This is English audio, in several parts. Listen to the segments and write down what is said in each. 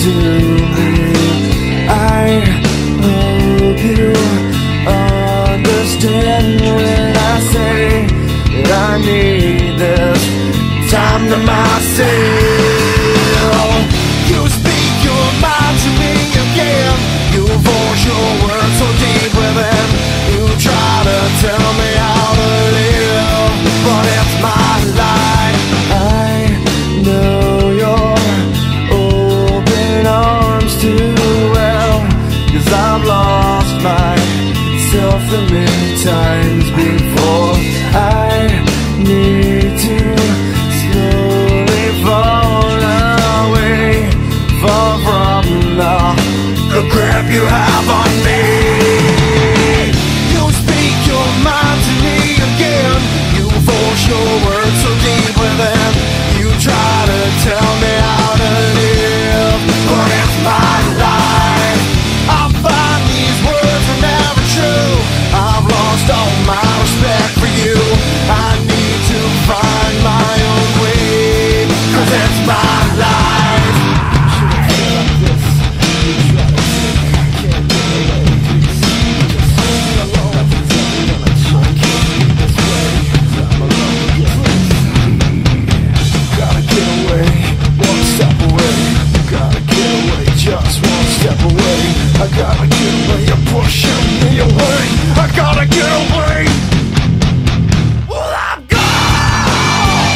to me. I hope you understand when I say that I need this time to myself. You speak your mind to me again. You force your words so deep within. You try to tell me how to live, but it's my life. I know your open arms too well, 'cause I've lost myself a many times before. I need to slowly fall away, far from the grip you have on me. You speak your mind to me again. You force your words so deep within. You try to tell me how to live, but it's my life. I find these words are never true. I've lost all my respect for you. I need to find my own way, 'cause it's my life. Gotta get away, one step away. Gotta get away, just one step away. I gotta get away, you're pushing me away. I gotta get away. Well, I'm gone.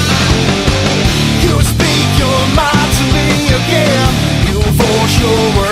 You speak your mind to me again. You force your words